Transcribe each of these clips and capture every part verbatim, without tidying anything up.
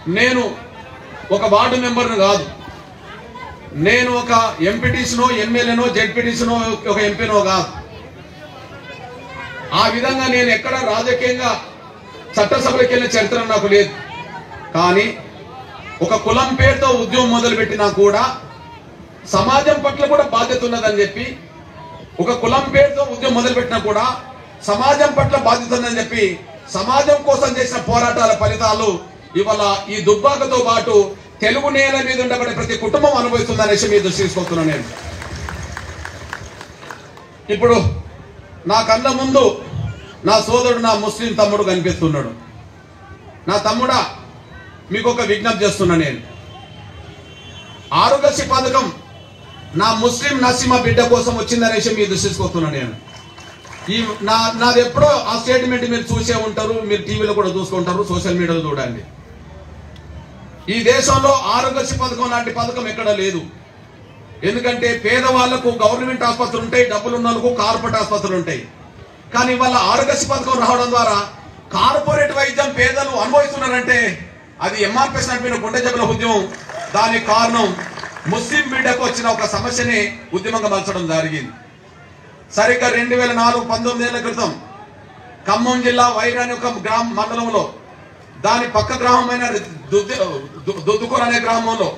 నేను ఒక వార్డు మెంబర్ను కాదు, నేను ఒక ఎంపీటీసీనో ఎమ్మెల్యేనో జెడ్పీటీసీనో ఒక ఎంపీనో కాదు. ఆ విధంగా నేను ఎక్కడ రాజకీయంగా చట్టసభలకు వెళ్ళిన చరిత్ర నాకు లేదు. కానీ ఒక కులం పేరుతో ఉద్యమం మొదలుపెట్టినా కూడా సమాజం పట్ల కూడా బాధ్యత ఉన్నదని చెప్పి, ఒక కులం పేరుతో ఉద్యమం మొదలుపెట్టినా కూడా సమాజం పట్ల బాధ్యత ఉందని చెప్పి సమాజం కోసం చేసిన పోరాటాల ఫలితాలు ఇవాళ ఈ దుబ్బాకతో పాటు తెలుగు నేల మీద ఉండబడే ప్రతి కుటుంబం అనుభవిస్తుందనే విషయం మీద దృష్టి తీసుకొస్తున్నాను. నేను ఇప్పుడు నా కళ్ళ ముందు నా సోదరుడు, నా ముస్లిం తమ్ముడు కనిపిస్తున్నాడు. నా తమ్ముడా, మీకు ఒక విజ్ఞప్తి చేస్తున్నా. నేను ఆరోగ్యశ్రీ పథకం నా ముస్లిం నసీమ బిడ్డ కోసం వచ్చిందనే విషయం మీద దృష్టి తీసుకొస్తున్నా. నేను ఈ నా నాది ఎప్పుడో ఆ స్టేట్మెంట్ మీరు చూసే ఉంటారు, మీరు టీవీలో కూడా చూసుకుంటారు, సోషల్ మీడియాలో చూడండి. ఈ దేశంలో ఆరోగ్యశ్రీ పథకం లాంటి పథకం ఎక్కడ లేదు. ఎందుకంటే పేదవాళ్లకు గవర్నమెంట్ ఆసుపత్రులు ఉంటాయి, డబ్బులు ఉన్న వాళ్ళకు కార్పొరేట్ ఆసుపత్రులు ఉంటాయి. కానీ వాళ్ళ ఆరోగ్యశ్రీ పథకం రావడం ద్వారా కార్పొరేట్ వైద్యం పేదలు అనుభవిస్తున్నారంటే అది ఎంఆర్పీఎస్ నడిపిన గుండె జబ్బుల ఉద్యమం. దానికి కారణం ముస్లిం బిడ్డకు వచ్చిన ఒక సమస్యని ఉద్యమంగా మలచడం జరిగింది. సరిగ్గా రెండు వేల నాలుగు పంతొమ్మిది ఏళ్ల క్రితం ఖమ్మం జిల్లా వైరా అనే ఒక గ్రామ మండలంలో, దాని పక్క గ్రామమైన దుద్దుకూర అనే గ్రామంలో,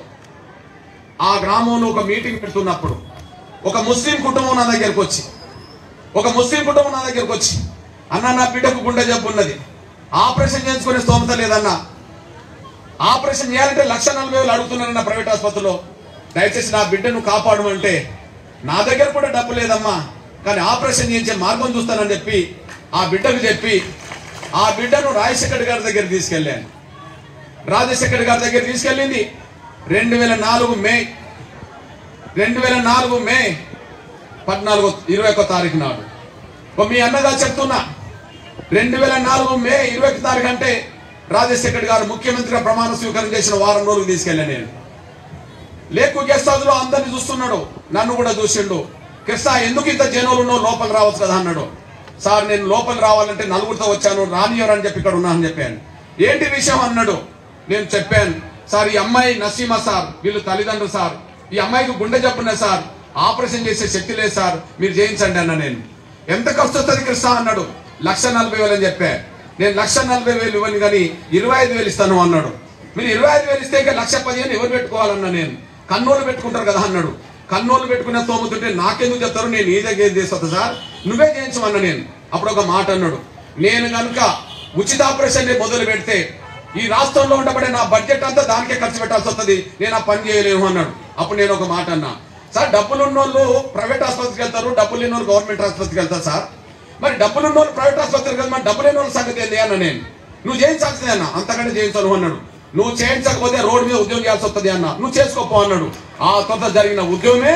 ఆ గ్రామంలో ఒక మీటింగ్ పెడుతున్నప్పుడు ఒక ముస్లిం కుటుంబం నా దగ్గరకు వచ్చి ఒక ముస్లిం కుటుంబం నా దగ్గరకు వచ్చి అన్న, నా బిడ్డకు గుండె జబ్బు ఉన్నది, ఆపరేషన్ చేయించుకునే స్తోమత లేదన్నా, ఆపరేషన్ చేయాలంటే లక్ష నలభై వేలు అడుగుతున్నారన్న ప్రైవేట్ ఆసుపత్రిలో, దయచేసి నా బిడ్డను కాపాడమంటే నా దగ్గర కూడా డబ్బు లేదమ్మా, కానీ ఆపరేషన్ చేయించే మార్గం చూస్తానని చెప్పి ఆ బిడ్డకు చెప్పి ఆ బిడ్డను రాజశేఖర్ గారి దగ్గర తీసుకెళ్ళాను. రాజశేఖర్ గారి దగ్గర తీసుకెళ్ళింది రెండు వేల నాలుగు మే రెండు వేల నాలుగు మే పద్నాలుగు ఇరవై ఒక్క తారీఖు నాడు. మీ అన్నగా చెప్తున్నా, రెండు వేల నాలుగు మే ఇరవై ఒక్క తారీఖు అంటే రాజశేఖర్ గారు ముఖ్యమంత్రిగా ప్రమాణ స్వీకారం చేసిన వారం రోజులు తీసుకెళ్ళాను. నేను లేకు గెస్ట్ హౌస్ లో అందరినీ చూస్తున్నాడు, నన్ను కూడా చూసిండు. కృష్ణ, ఎందుకు ఇంత జనులు ఉన్నావు, లోపల రావచ్చు కదా అన్నాడు. సార్, నేను లోపల రావాలంటే నలుగురితో వచ్చాను, రానియర్ అని చెప్పి ఇక్కడ ఉన్నా అని చెప్పాను. ఏంటి విషయం అన్నాడు. నేను చెప్పాను, సార్ ఈ అమ్మాయి నసీమా సార్, వీళ్ళు తల్లిదండ్రులు సార్, ఈ అమ్మాయికి గుండె జబ్బున్నాయి సార్, ఆపరేషన్ చేసే శక్తి లేదు సార్, మీరు చేయించండి అన్న. నేను ఎంత ఖర్చు వస్తుంది కృష్ణ అన్నాడు. లక్ష నలభై వేలు అని చెప్పా. నేను లక్ష నలభై వేలు ఇవ్వను కానీ ఇరవై ఐదు వేలు ఇస్తాను అన్నాడు. మీరు ఇరవై ఐదు వేలు ఇస్తే ఇంకా లక్ష పదిహేను ఎవరు పెట్టుకోవాలన్నా, నేను కన్నోళ్ళు పెట్టుకుంటారు కదా అన్నాడు. కన్నోళ్ళు పెట్టుకునే తోముతుంటే నాకెందుకు చెప్తారు, నేను నీ దగ్గర ఏం చేస్తా సార్, నువ్వే చేయించమన్నా. నేను అప్పుడు ఒక మాట అన్నాడు, నేను కనుక ఉచిత ఆపరేషన్ మొదలు పెడితే ఈ రాష్ట్రంలో ఉండబడే నా బడ్జెట్ అంతా దానికే ఖర్చు పెట్టాల్సి వస్తుంది, నేను ఆ పని చేయలేను అన్నాడు. అప్పుడు నేను ఒక మాట అన్నా, సార్ డబ్బులు ఉన్నోళ్ళు ప్రైవేట్ ఆసుపత్రికి వెళ్తారు, డబ్బులు లేని వాళ్ళు గవర్నమెంట్ ఆసుపత్రికి వెళ్తారు సార్, మరి డబ్బులు ఉన్నోళ్ళు ప్రైవేట్ ఆసుపత్రికి వెళ్తారు, మరి డబ్బు లేని వాళ్ళ సంగతి ఏంటి అన్న. నేను నువ్వు చేయించాల్సిందే అన్న, అంతకంటే చేయించాను అన్నాడు. నువ్వు చేయించకపోతే రోడ్డు మీద ఉద్యోగం చేయాల్సి వస్తుంది అన్న, నువ్వు చేసుకోపో అన్నాడు. ఆ తర్వాత జరిగిన ఉద్యమమే,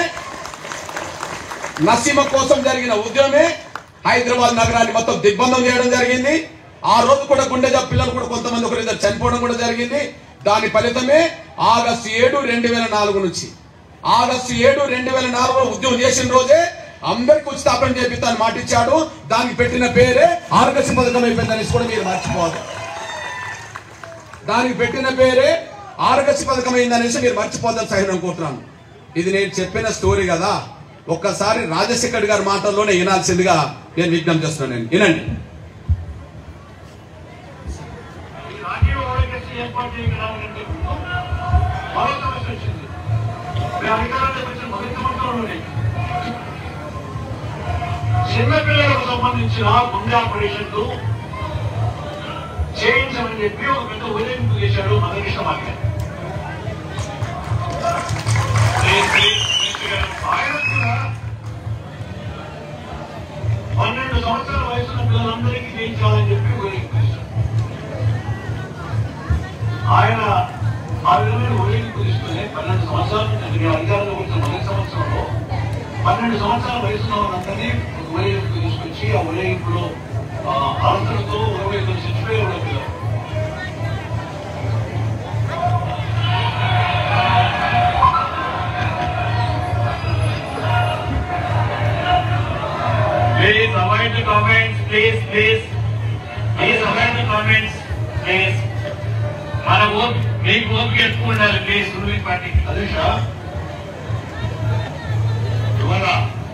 నసీమ కోసం జరిగిన ఉద్యమమే హైదరాబాద్ నగరాన్ని మొత్తం దిగ్బంధం చేయడం జరిగింది. ఆ రోజు కూడా గుండె జబ్బు పిల్లలు కూడా కొంతమంది ఒకరి ఇద్దరు చనిపోవడం కూడా జరిగింది. దాని ఫలితమే ఆగస్టు ఏడు రెండు వేల నాలుగు నుంచి ఆగస్టు ఏడు రెండు వేల నాలుగులో ఉద్యమం చేసిన రోజే అందరికి ఉచిత ఆపరేషన్ చేపిస్తాను మాట ఇచ్చాడు. దానికి పెట్టిన పేరే ఆరోగ్యశ్రీ పథకం అయిపోయిందనేసి కూడా మీరు మర్చిపోదు. దానికి పెట్టిన పేరే ఆరోగ్యశ్రీ పథకం అయిందనేసి మీరు మర్చిపోదని సహితం కోరుతున్నాను. ఇది నేను చెప్పిన స్టోరీ కదా, ఒక్కసారి రాజశేఖర్ గారి మాటల్లోనే వినాల్సిందిగా నేను విజ్ఞప్తి చేస్తున్నాను. నేను వినండి. చిన్నపిల్లలకు సంబంధించిన గుండె ఆపరేషన్లు చేయించమని చెప్పి ఒక పెద్ద ఉదయింపు చేశాడు మదకృష్ణ మాట్లాడు. ఆయన కూడా పన్నెండు సంవత్సరాల వయసున్న పిల్లలందరికీ చేయించాలని చెప్పి ఉదయింపు చేశాడు. ఆయన ఆ విధమైన ఉదయింపు తీసుకుని పన్నెండు సంవత్సరాల నుంచి అధికారంలో వచ్చిన మొదటి సంవత్సరంలో పన్నెండు సంవత్సరాల వయసున్న వాళ్ళందరినీ ఉదయింపు తీసుకొచ్చి ఆ ఉదయింపులో అర్హతలతో ఇరవై ఐదు చచ్చిపోయే కూడా పిల్లలు. Please avoid the comments, please, please. Please avoid the comments, please. మనము మీకు ఓపిక ఎక్కువ ఉండాలి మీ రూలింగ్ పార్టీకి. అదేష ఇవాళ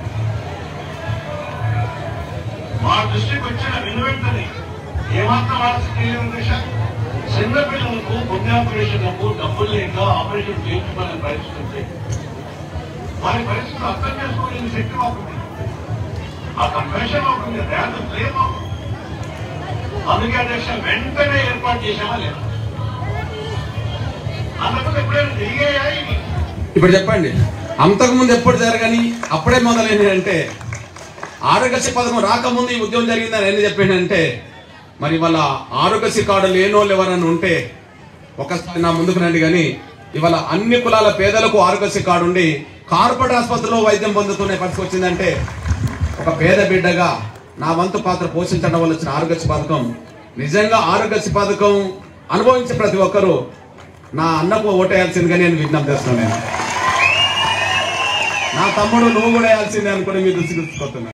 మా దృష్టికి వచ్చిన వినువెంటని ఏమాత్రం ఆలోచన లేదు దేశ. చిన్న పిల్లలకు గుండె ఆపరేషన్లకు డబ్బులు లేక ఆపరేషన్ చేయించుకోవాలని పరిస్థితి. వారి పరిస్థితులు అర్థం చేసుకోలేని శక్తి మాకుంది, ఆ కంపెషన్ అవుతుంది, ర్యాంకు క్లెయిమ్ అవుతుంది. అందుకే అధ్యక్ష వెంటనే ఏర్పాటు చేసామా లేదా? అంతకుముందు ఎప్పుడైనా జరిగాయా ఇవి? ఇప్పుడు చెప్పండి, అంతకుముందు ఎప్పుడు జరగని అప్పుడే మొదలైంది అంటే ఆరోగ్యశ్రీ పథకం రాకముందు ఈ ఉద్యమం జరిగిందని ఎన్ని చెప్పిందంటే, మరి వాళ్ళ ఆరోగ్యశ్రీ కార్డు లేని వాళ్ళు ఎవరన్నా ఉంటే ఒకసారి నా ముందుకు రండి. కానీ ఇవాళ అన్ని కులాల పేదలకు ఆరోగ్యశ్రీ కార్డు ఉండి కార్పొరేట్ ఆసుపత్రిలో వైద్యం పొందుతున్న పరిస్థితి వచ్చిందంటే, ఒక పేద బిడ్డగా నా వంతు పాత్ర పోషించడం వల్ల వచ్చిన ఆరోగ్యశ్రీ పథకం. నిజంగా ఆరోగ్యశ్రీ పథకం అనుభవించే ప్రతి ఒక్కరూ నా అన్నకు ఓటేయాల్సిందిగా నేను విజ్ఞప్తి చేస్తున్నాను. నా తమ్ముడు నువ్వు కూడా వేయాల్సిందే అనుకుని మీ దృష్టికి తీసుకొస్తున్నాను.